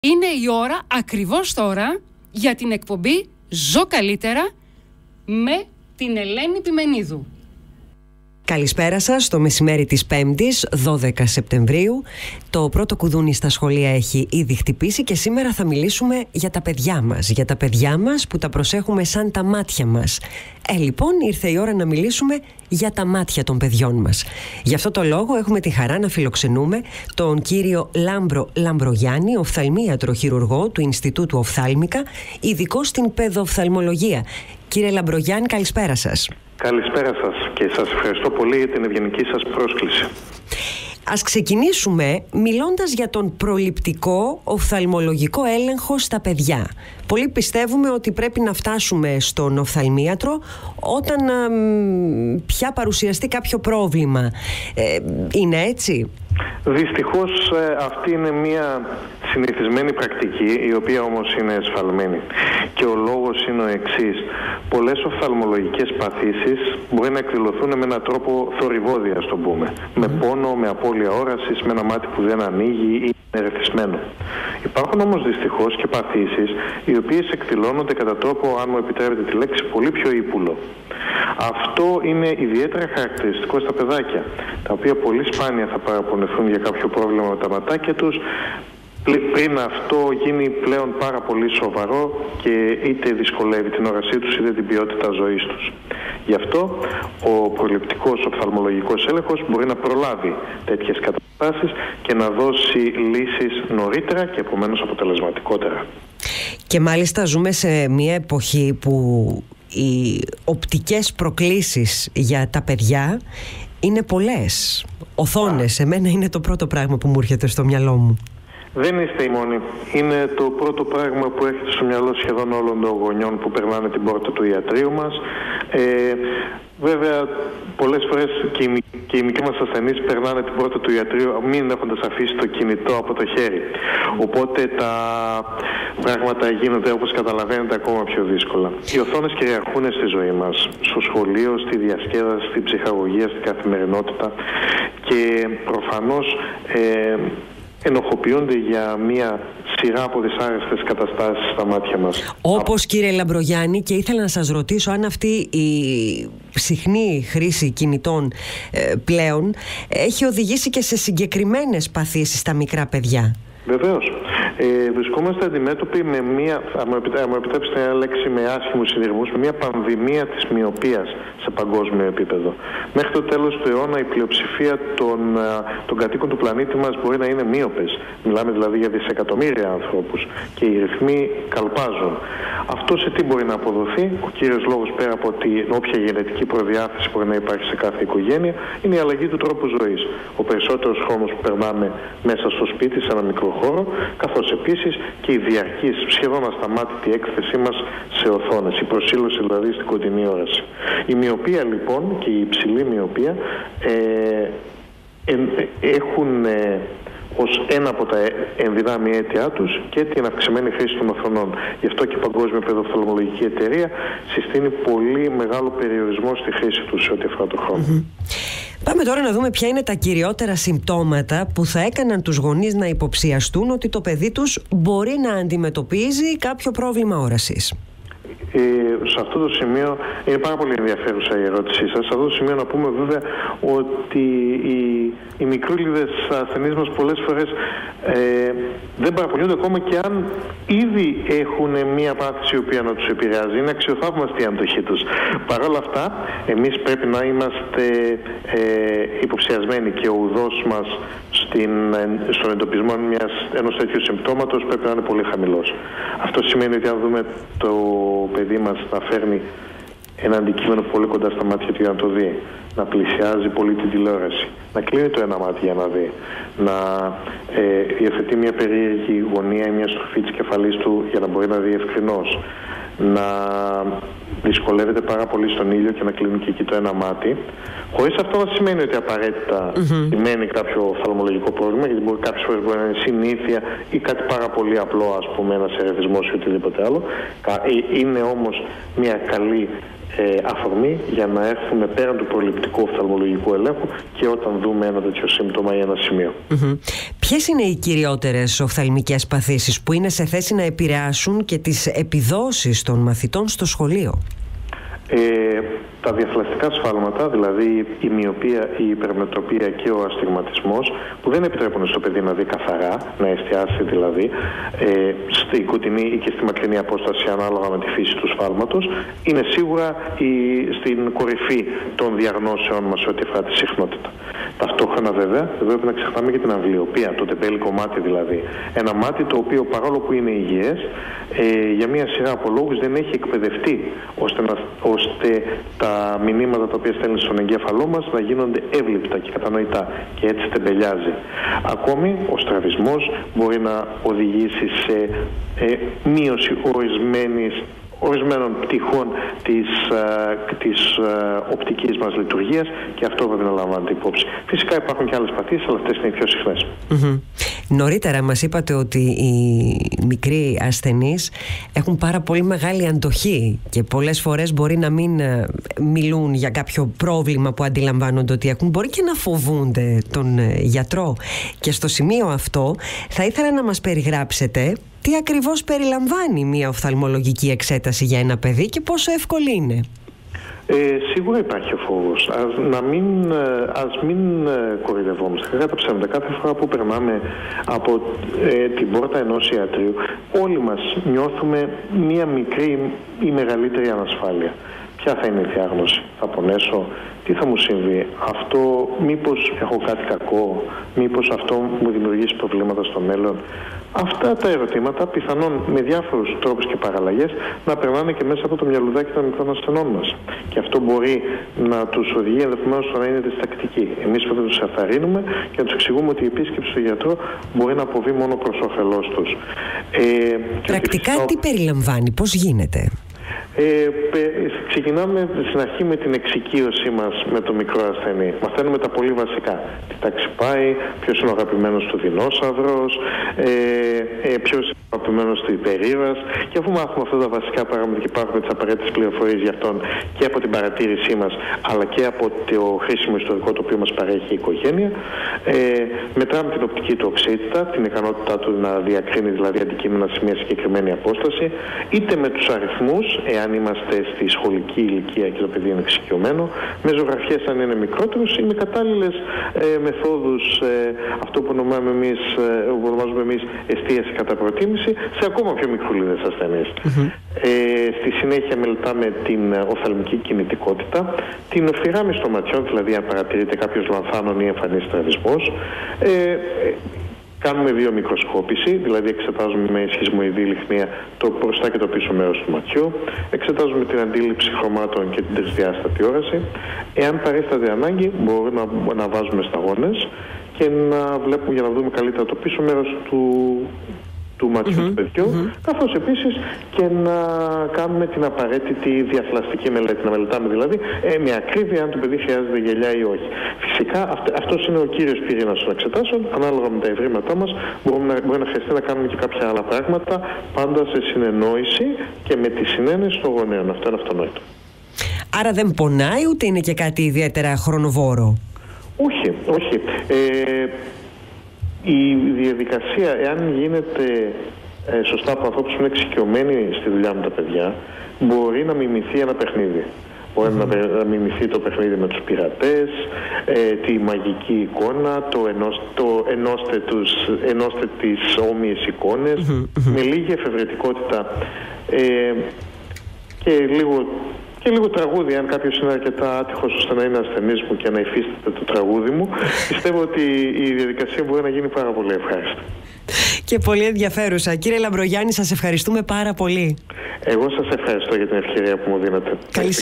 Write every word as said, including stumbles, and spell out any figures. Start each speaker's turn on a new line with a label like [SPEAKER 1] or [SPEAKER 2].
[SPEAKER 1] Είναι η ώρα ακριβώς τώρα για την εκπομπή «Ζω καλύτερα» με την Ελένη Πιμενίδου.
[SPEAKER 2] Καλησπέρα σας, το μεσημέρι της Πέμπτης, δώδεκα Σεπτεμβρίου. Το πρώτο κουδούνι στα σχολεία έχει ήδη χτυπήσει και σήμερα θα μιλήσουμε για τα παιδιά μας. Για τα παιδιά μας που τα προσέχουμε σαν τα μάτια μας. Ε, λοιπόν, ήρθε η ώρα να μιλήσουμε για τα μάτια των παιδιών μας. Γι' αυτό το λόγο έχουμε τη χαρά να φιλοξενούμε τον κύριο Λάμπρο Λαμπρογιάννη, οφθαλμίατρο χειρουργό του Ινστιτούτου Οφθάλμικα, ειδικό στην παιδοφθαλμολογία. Κύριε Λαμπρογιάννη, καλησπέρα σας.
[SPEAKER 3] Καλησπέρα σας και σας ευχαριστώ πολύ για την ευγενική σας πρόσκληση.
[SPEAKER 2] Ας ξεκινήσουμε μιλώντας για τον προληπτικό οφθαλμολογικό έλεγχο στα παιδιά. Πολλοί πιστεύουμε ότι πρέπει να φτάσουμε στον οφθαλμίατρο όταν α, πια παρουσιαστεί κάποιο πρόβλημα. Ε, είναι έτσι?
[SPEAKER 3] Δυστυχώς αυτή είναι μια συνηθισμένη πρακτική, η οποία όμως είναι εσφαλμένη. Και ο λόγος είναι ο εξής. Πολλές οφθαλμολογικές παθήσεις μπορεί να εκδηλωθούν με έναν τρόπο θορυβόδη, ας το πούμε. Mm. Με πόνο, με απώλεια όρασης, με ένα μάτι που δεν ανοίγει ή είναι ρεθισμένο. Υπάρχουν όμως δυστυχώς και παθήσεις οι οποίες εκδηλώνονται κατά τρόπο, αν μου επιτρέπετε τη λέξη, πολύ πιο ύπουλο. Αυτό είναι ιδιαίτερα χαρακτηριστικό στα παιδάκια, τα οποία πολύ σπάνια θα παραπονεθούν για κάποιο πρόβλημα με τα ματάκια τους, πριν αυτό γίνει πλέον πάρα πολύ σοβαρό και είτε δυσκολεύει την όρασή τους είτε την ποιότητα ζωής τους. Γι' αυτό ο προληπτικός οφθαλμολογικός έλεγχος μπορεί να προλάβει τέτοιες καταστάσεις και να δώσει λύσεις νωρίτερα και επομένως αποτελεσματικότερα.
[SPEAKER 2] Και μάλιστα ζούμε σε μια εποχή που οι οπτικές προκλήσεις για τα παιδιά είναι πολλές. Οθόνες, εμένα είναι το πρώτο πράγμα που μου έρχεται στο μυαλό μου.
[SPEAKER 3] Δεν είστε οι μόνοι. Είναι το πρώτο πράγμα που έρχεται στο μυαλό σχεδόν όλων των γονιών που περνάνε την πόρτα του ιατρείου μας. Ε, βέβαια, πολλές φορές και οι, και οι μικροί μας ασθενείς περνάνε την πόρτα του ιατρείου μην έχοντας αφήσει το κινητό από το χέρι. Οπότε τα πράγματα γίνονται, όπως καταλαβαίνετε, ακόμα πιο δύσκολα. Οι οθόνες κυριαρχούν στη ζωή μας. Στο σχολείο, στη διασκέδαση, στην ψυχαγωγία, στην καθημερινότητα. Και προφανώς Ε, ενοχοποιούνται για μια σειρά από δυσάρεστες καταστάσεις στα μάτια μας.
[SPEAKER 2] Όπως, κύριε Λαμπρογιάννη, και ήθελα να σας ρωτήσω αν αυτή η συχνή χρήση κινητών ε, πλέον έχει οδηγήσει και σε συγκεκριμένες παθήσεις στα μικρά παιδιά.
[SPEAKER 3] Βεβαίως. Ε, βρισκόμαστε αντιμέτωποι με μια, αν μου επιτρέψετε μια λέξη με άσχημους συνειρμούς, με μια πανδημία της μοιοπίας σε παγκόσμιο επίπεδο. Μέχρι το τέλος του αιώνα η πλειοψηφία των, των κατοίκων του πλανήτη μας μπορεί να είναι μοίωπες. Μιλάμε δηλαδή για δισεκατομμύρια ανθρώπους και οι ρυθμοί καλπάζουν. Αυτό σε τι μπορεί να αποδοθεί? Ο κύριος λόγος, πέρα από την όποια γενετική προδιάθεση μπορεί να υπάρχει σε κάθε οικογένεια, είναι η αλλαγή του τρόπου ζωής. Ο περισσότερος χρόνος που περνάμε μέσα στο σπίτι, σε ένα μικρό χώρο, καθώς επίσης και η διαρκής, σχεδόν ασταμάτητη έκθεσή μας σε οθόνες, η προσήλωση δηλαδή στην κοντινή όραση. Η μοιοπία λοιπόν και η υψηλή μοιοπία ε, ε, ε, έχουν ε, ως ένα από τα ενδυνάμει αίτια τους και την αυξημένη χρήση των οθονών. Γι' αυτό και η Παγκόσμια Παιδοφθαλμολογική Εταιρεία συστήνει πολύ μεγάλο περιορισμό στη χρήση τους σε ό,τι αφορά το χρόνο. Mm-hmm.
[SPEAKER 2] Πάμε τώρα να δούμε ποια είναι τα κυριότερα συμπτώματα που θα έκαναν τους γονείς να υποψιαστούν ότι το παιδί τους μπορεί να αντιμετωπίζει κάποιο πρόβλημα όρασης.
[SPEAKER 3] Ε, σε αυτό το σημείο είναι πάρα πολύ ενδιαφέρουσα η ερώτησή σας. Σε αυτό το σημείο να πούμε βέβαια ότι οι, οι μικρούλιδες ασθενείς μας πολλές φορές ε, δεν παραπονιούνται ακόμα και αν ήδη έχουν μία πάθηση η οποία να τους επηρεάζει. Είναι αξιοθαύμαστη η αντοχή τους. Παρ' όλα αυτά, εμείς πρέπει να είμαστε ε, υποψιασμένοι και ο ουδός μας στην, στον εντοπισμό μιας, ενός τέτοιου συμπτώματος πρέπει να είναι πολύ χαμηλός. Αυτό σημαίνει ότι αν δούμε το παιδί μας να φέρνει ένα αντικείμενο πολύ κοντά στα μάτια του για να το δει, να πλησιάζει πολύ την τηλεόραση, να κλείνει το ένα μάτι για να δει, να ε, υιοθετεί μια περίεργη γωνία ή μια στροφή της κεφαλής του για να μπορεί να δει ευκρινώς, να δυσκολεύεται πάρα πολύ στον ήλιο και να κλείνει και εκεί το ένα μάτι, χωρίς αυτό να σημαίνει ότι απαραίτητα mm-hmm. σημαίνει κάποιο οφθαλμολογικό πρόβλημα, γιατί μπορεί, κάποιες φορές μπορεί να είναι συνήθεια ή κάτι πάρα πολύ απλό, ας πούμε ένας ερεθισμός ή οτιδήποτε άλλο. Είναι όμως μια καλή ε, αφορμή για να έρθουμε πέραν του προληπτικού τηλεοπτικού οφθαλμολογικού ελέγχου και όταν δούμε ένα τέτοιο σύμπτωμα ή ένα σημείο.
[SPEAKER 2] Mm-hmm. Ποιες είναι οι κυριότερες οφθαλμικές παθήσεις που είναι σε θέση να επηρεάσουν και τις επιδόσεις των μαθητών στο σχολείο?
[SPEAKER 3] Ε, τα διαφλαστικά σφάλματα, δηλαδή η μοιοπία, η υπερμετροπία και ο αστιγματισμός, που δεν επιτρέπουν στο παιδί να δει καθαρά, να εστιάσει δηλαδή ε, στη κοντινή ή και στη μακρινή απόσταση ανάλογα με τη φύση του σφάλματος, είναι σίγουρα η, στην κορυφή των διαγνώσεων μας ό,τι αφορά τη συχνότητα. Ταυτόχρονα βέβαια δεν πρέπει να ξεχνάμε και την αμβλιοπία, το τεμπέλικο μάτι δηλαδή. Ένα μάτι το οποίο παρόλο που είναι υγιές, ε, για μια σειρά από λόγους δεν έχει εκπαιδευτεί ώστε, να, ώστε τα μηνύματα τα οποία στέλνει στον εγκέφαλό μας να γίνονται εύληπτα και κατανοητά και έτσι τεμπελιάζει. Ακόμη ο στραβισμός μπορεί να οδηγήσει σε ε, μείωση ορισμένης ορισμένων πτυχών της, uh, της uh, οπτικής μας λειτουργίας και αυτό πρέπει να λαμβάνεται υπόψη. Φυσικά υπάρχουν και άλλες παθήσεις, αλλά αυτές είναι οι πιο συχνές.
[SPEAKER 2] Mm-hmm. Νωρίτερα μας είπατε ότι οι μικροί ασθενείς έχουν πάρα πολύ μεγάλη αντοχή και πολλές φορές μπορεί να μην μιλούν για κάποιο πρόβλημα που αντιλαμβάνονται ότι έχουν, μπορεί και να φοβούνται τον γιατρό. Και στο σημείο αυτό θα ήθελα να μας περιγράψετε τι ακριβώς περιλαμβάνει μια οφθαλμολογική εξέταση για ένα παιδί και πόσο εύκολη είναι.
[SPEAKER 3] Ε, σίγουρα υπάρχει ο φόβος. Ας, να μην, ας μην κοροϊδευόμαστε. Κατά τα ψέματα, κάθε φορά που περνάμε από ε, την πόρτα ενός ιατρείου, όλοι μας νιώθουμε μία μικρή ή μεγαλύτερη ανασφάλεια. Ποια θα είναι η διάγνωση, θα πονέσω, τι θα μου συμβεί, αυτό μήπως έχω κάτι κακό, μήπως αυτό μου δημιουργήσει προβλήματα στο μέλλον. Αυτά τα ερωτήματα πιθανόν με διάφορους τρόπους και παραλλαγές να περνάνε και μέσα από το μυαλουδάκι των μικρών ασθενών μας. Και αυτό μπορεί να τους οδηγεί ενδεχομένως στο να είναι διστακτικοί. Εμείς πρέπει να τους αθαρρύνουμε και να τους εξηγούμε ότι η επίσκεψη στον γιατρό μπορεί να αποβεί μόνο προς όφελός τους. Ε,
[SPEAKER 2] Πρακτικά τι περιλαμβάνει, πώς γίνεται?
[SPEAKER 3] Ε, ξεκινάμε στην αρχή με την εξοικείωσή μας με το μικρό ασθενή. Μαθαίνουμε τα πολύ βασικά. Τι τάξη πάει, ποιος είναι ο αγαπημένος του δεινόσαυρος, ε, ε, ποιος είναι ο αγαπημένος του υπερήβας. Και αφού μάθουμε αυτά τα βασικά πράγματα και υπάρχουμε τις απαραίτητες πληροφορίες για αυτόν και από την παρατήρησή μας, αλλά και από το χρήσιμο ιστορικό το οποίο μας παρέχει η οικογένεια, ε, μετράμε την οπτική του οξύτητα, την ικανότητά του να διακρίνει δηλαδή αντικείμενα σε μια συγκεκριμένη απόσταση, είτε με τους αριθμούς, εάν είμαστε στη σχολική ηλικία και το παιδί είναι εξοικειωμένο, με ζωγραφιές αν είναι μικρότερος ή με κατάλληλες ε, μεθόδους, ε, αυτό που ονομάζουμε εμείς, ε, που ονομάζουμε εμείς εστίαση κατά προτίμηση, σε ακόμα πιο μικρούλιδες ασθενείς. Mm-hmm. Ε, στη συνέχεια μελετάμε την οφθαλμική κινητικότητα, την ευθυγράμμιση των ματιών, δηλαδή αν παρατηρείται κάποιος λανθάνων ή εμφανής στραβισμός. Ε, Κάνουμε βιομικροσκόπηση, δηλαδή εξετάζουμε με σχισμοειδή λιχνία το μπροστά και το πίσω μέρος του ματιού. Εξετάζουμε την αντίληψη χρωμάτων και την τρισδιάστατη όραση. Εάν παρίσταται ανάγκη, μπορούμε να, να βάζουμε σταγόνες και να βλέπουμε για να δούμε καλύτερα το πίσω μέρος του, του ματιού mm-hmm. του παιδιού, mm-hmm. καθώς επίσης και να κάνουμε την απαραίτητη διαφλαστική μελέτη. Να μελετάμε δηλαδή ε, με ακρίβεια αν το παιδί χρειάζεται γυαλιά ή όχι. Φυσικά αυ- αυτός είναι ο κύριος πυρήνας των εξετάσεων. Ανάλογα με τα ευρήματά μας μπορούμε να, μπορεί να χρειαστεί να κάνουμε και κάποια άλλα πράγματα, πάντα σε συνεννόηση και με τη συνένεση των γονέων. Αυτό είναι αυτονόητο.
[SPEAKER 2] Άρα δεν πονάει ούτε είναι και κάτι ιδιαίτερα χρονοβόρο?
[SPEAKER 3] Όχι, όχι. Ε, η διαδικασία, εάν γίνεται ε, σωστά από ανθρώπους που είναι εξοικειωμένοι στη δουλειά με τα παιδιά, μπορεί να μιμηθεί ένα παιχνίδι. Μπορεί mm-hmm. να μιμηθεί το παιχνίδι με τους πειρατές, ε, τη μαγική εικόνα, το, ενός, το ενώστε, τους, ενώστε τις όμοιες εικόνες, mm-hmm. με λίγη εφευρετικότητα ε, και λίγο... Και λίγο τραγούδι, αν κάποιος είναι αρκετά άτυχος ώστε να είναι ασθενής μου και να υφίσταται το τραγούδι μου, πιστεύω ότι η διαδικασία μπορεί να γίνει πάρα πολύ ευχάριστη.
[SPEAKER 2] Και πολύ ενδιαφέρουσα. Κύριε Λαμπρογιάννη, σας ευχαριστούμε πάρα πολύ.
[SPEAKER 3] Εγώ σας ευχαριστώ για την ευκαιρία που μου δίνετε.
[SPEAKER 2] Καλή